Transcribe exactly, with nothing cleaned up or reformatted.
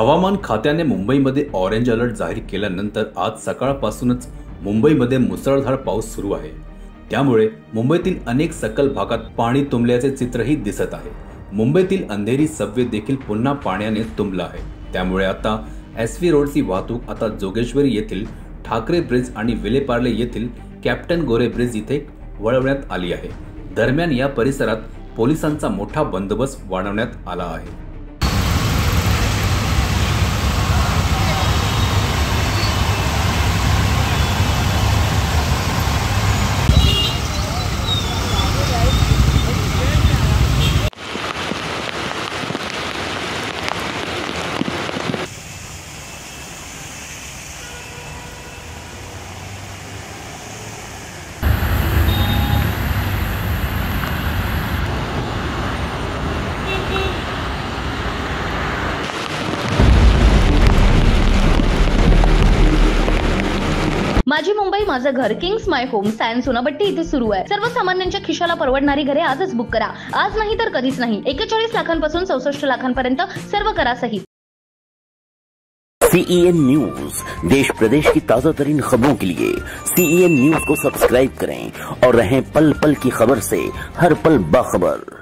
हवामान खात्याने मुंबईमध्ये ऑरेंज अलर्ट जाहीर केल्यानंतर आज सकाळपासूनच मुंबईमध्ये मुसळधार पाऊस सुरू आहे। त्यामुळे मुंबईतील अनेक सखल भागात पाणी तुंबल्याचे चित्रही दिसत आहे। मुंबईतील अंधेरी सबवे देखील पुन्हा पाण्याने तुंबला आहे। त्यामुळे आता एस व्ही रोडची वाहतूक आता जोगेश्वरी येथील ठाकरे ब्रिज आणि विलेपार्ले येथील कॅप्टन गोरे ब्रिज इथे वळवण्यात आली आहे। दरम्यान या परिसरात पोलिसांचा मोठा बंदोबस्त वाढवण्यात आला आहे। माझी मुंबई माझं घर kings my home science Sonapatti इथे सुरू आहे। सर्वसामान्यांच्या खिशाला परवडणारी घरे आजच बुक करा। आज नाही तर कधीच नाही। एक्केचाळीस लाखांपासून चौसष्ट लाखांपर्यंत सर्व करा सहित। सीईएन न्यूज देश प्रदेश की ताजा तरीन खबरों के लिए सीईएन न्यूज को सब्सक्राइब करें और रहें पल पल की खबर से हर पल बाखबर।